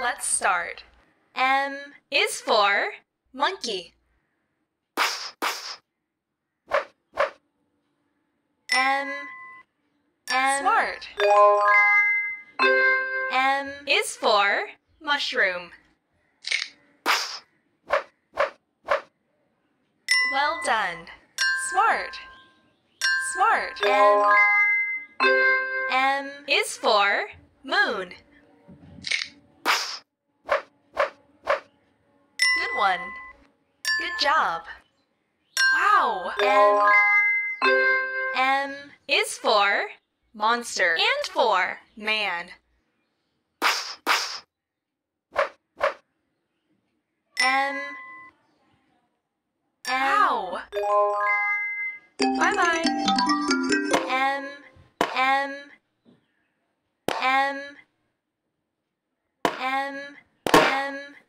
Let's start. M is for monkey. M. Smart. M is for mushroom. Well done. Smart. Smart. M is for moon. Good one. Good job. Wow. M is for monster and for man. Wow. Bye-bye. M